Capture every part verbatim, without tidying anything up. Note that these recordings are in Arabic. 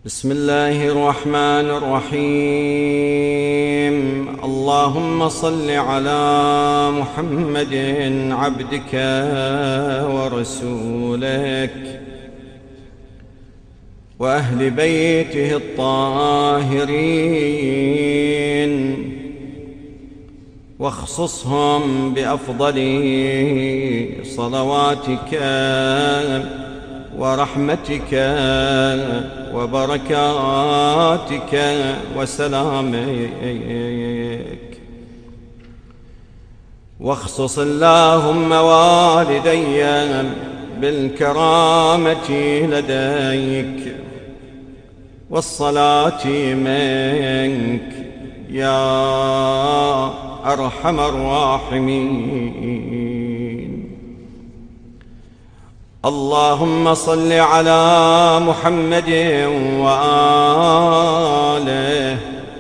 بسم الله الرحمن الرحيم. اللهم صل على محمد عبدك ورسولك وأهل بيته الطاهرين، واخصصهم بأفضل صلواتك ورحمتك وبركاتك وسلامك. واخصص اللهم والدي بالكرامة لديك والصلاة منك يا أرحم الراحمين. اللهم صل على محمد وآله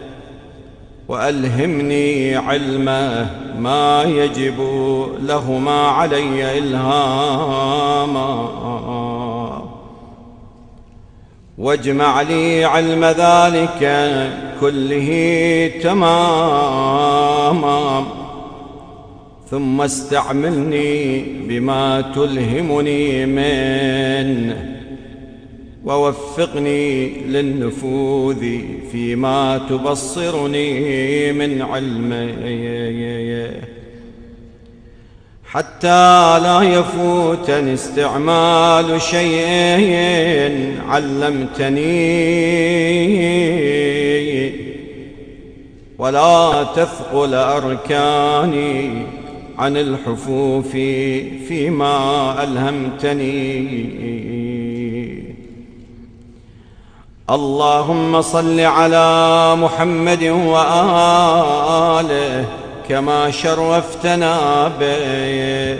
وألهمني علمه ما يجب لهما علي إلهاما، واجمع لي علم ذلك كله تماما، ثم استعملني بما تلهمني منه، ووفقني للنفوذ فيما تبصرني من علمه، حتى لا يفوتني استعمال شيء علمتني، ولا تثقل أركاني عن الحفوف فيما ألهمتني. اللهم صل على محمد وآله كما شرفتنا به،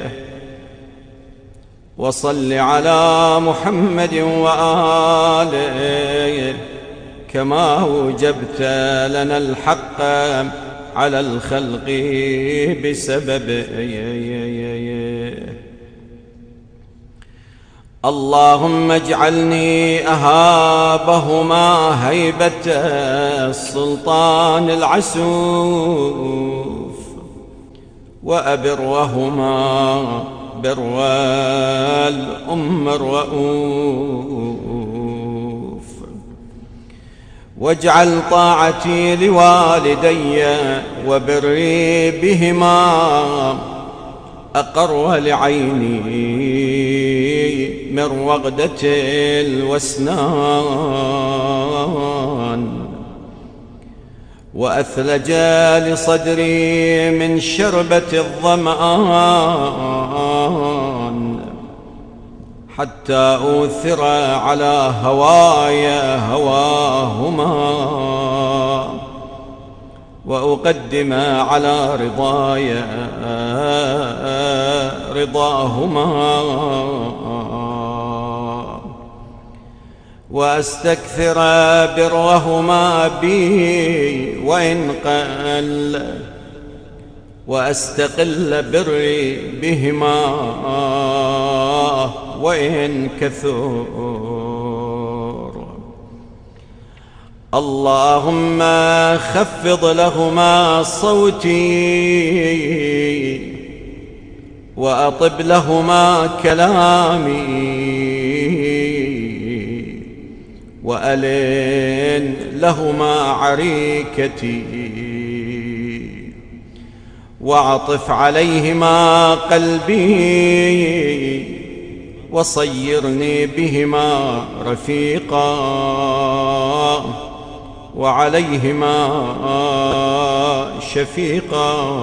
وصل على محمد وآله كما أوجبت لنا الحق على الخلق بسببه. اللهم اجعلني أهابهما هيبة السلطان العسوف، وأبرهما بر الأم الرؤوف، واجعل طاعتي لوالدي وبري بهما أقر لعيني من رغدة الوسنان، وأثلج لصدري من شربة الظمآن، حتى أوثر على هوايا هواهما، وأقدم على رضايا رضاهما، وأستكثر برهما بي وإن قل، وأستقل بري بهما وإن كثر. اللهم خفض لهما صوتي، وأطب لهما كلامي، وألن لهما عريكتي، وأعطف عليهما قلبي، وصيرني بهما رفيقا، وعليهما شفيقا.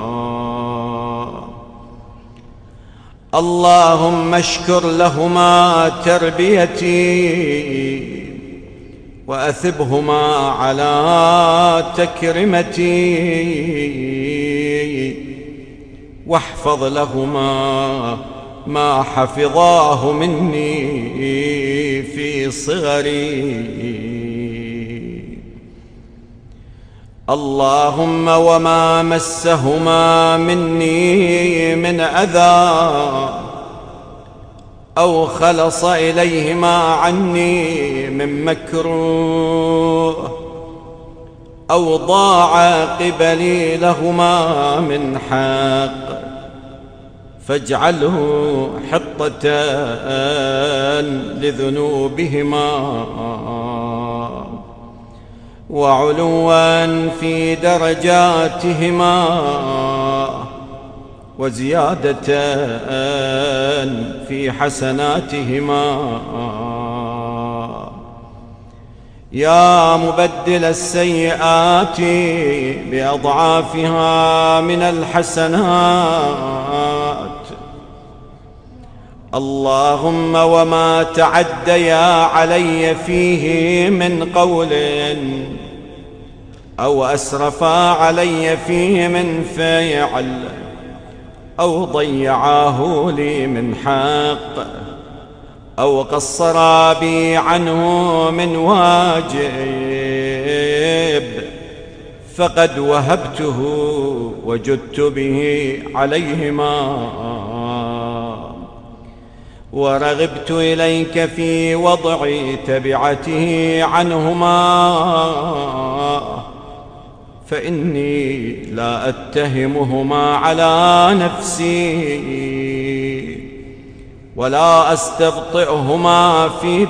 اللهم اشكر لهما تربيتي، وأثبهما على تكرمتي، واحفظ لهما ما حفظاه مني في صغري. اللهم وما مسهما مني من أذى أو خلص إليهما عني من مكروه، أو ضاع قبلي لهما من حق، فاجعله حطة لذنوبهما وعلوا في درجاتهما وزيادة في حسناتهما. يا مبدل السيئات بأضعافها من الحسنات، اللهم وما تعديا علي فيه من قول أو أسرفا علي فيه من فعل أو ضيعاه لي من حق أو قصرا بي عنه من واجب، فقد وهبته وجدت به عليهما، ورغبت إليك في وضع تبعته عنهما، فإني لا أتهمهما على نفسي ولا أستبطئهما في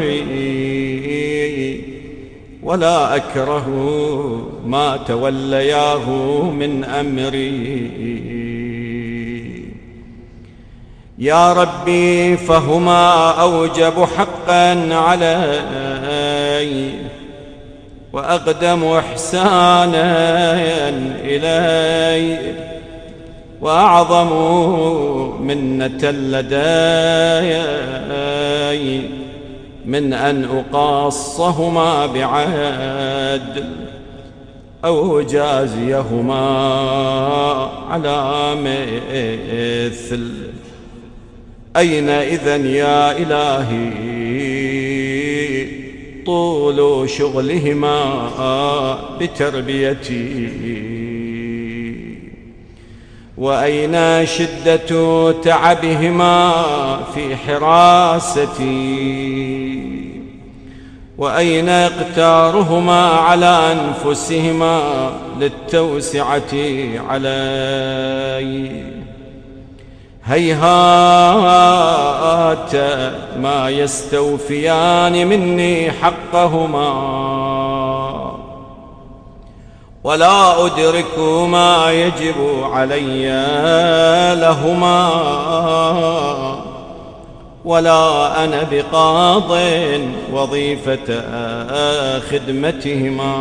بري، ولا أكره ما تولياه من أمري. يا ربي فهما أوجب حقا علي وأقدم إحسانا إلي وأعظم منة لدي من أن أقاصهما بعدل أو أجازيهما على مثل. أين إذن يا إلهي طول شغلهما بتربيتي، وأين شدة تعبهما في حراستي، وأين اقتارهما على أنفسهما للتوسعة علي. هيهات ما يستوفيان مني حقهما، ولا أدرك ما يجب علي لهما، ولا أنا بقاض وظيفة خدمتهما.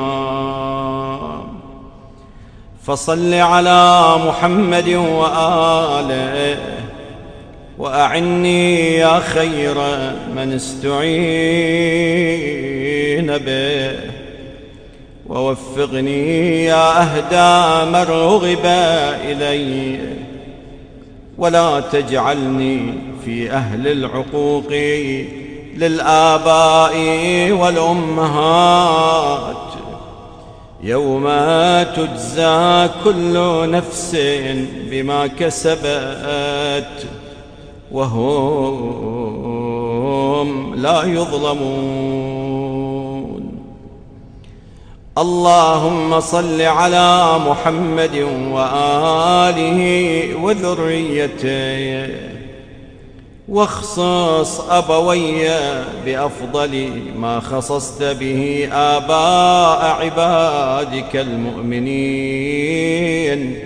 فصل على محمد وآله وأعني يا خير من استعين به، ووفقني يا أهدى من رغب إلي، ولا تجعلني في أهل العقوق للآباء والأمهات يوم تجزى كل نفس بما كسبت وهم لا يظلمون. اللهم صل على محمد وآله وذريته، واخصص أبوي بأفضل ما خصصت به آباء عبادك المؤمنين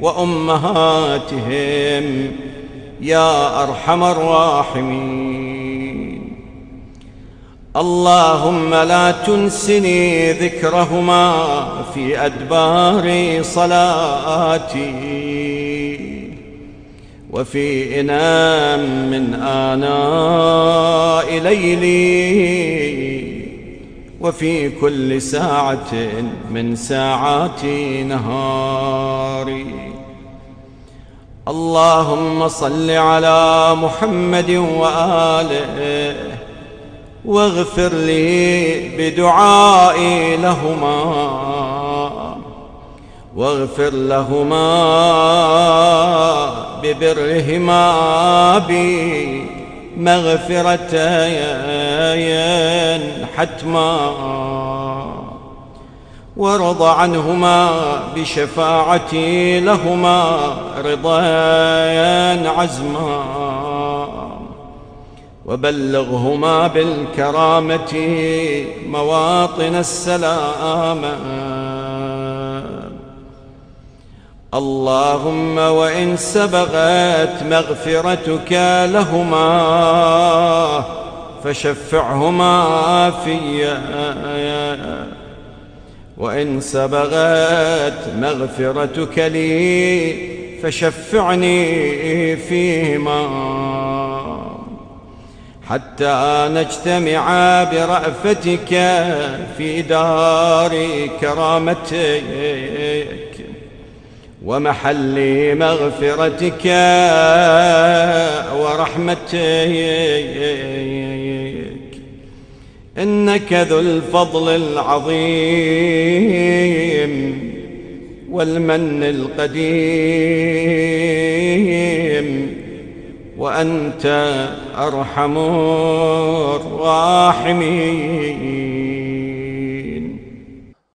وأمهاتهم يا أرحم الراحمين. اللهم لا تنسني ذكرهما في أدبار صلاتي وفي إنام من آناء ليلي وفي كل ساعة من ساعات نهاري. اللهم صل على محمد وآله واغفر لي بدعائي لهما، واغفر لهما ببرهما بي مغفرة حتما، وارض عنهما بشفاعتي لهما رضا عزما، وبلغهما بالكرامة مواطن السلامة. اللهم وإن سبغت مغفرتك لهما فشفعهما في، وإن سبغت مغفرتك لي فشفعني فيهما، حتى نجتمع برأفتك في دار كرامتك ومحل مغفرتك ورحمتك، إنك ذو الفضل العظيم والمن القديم، وأنت أرحم الراحمين.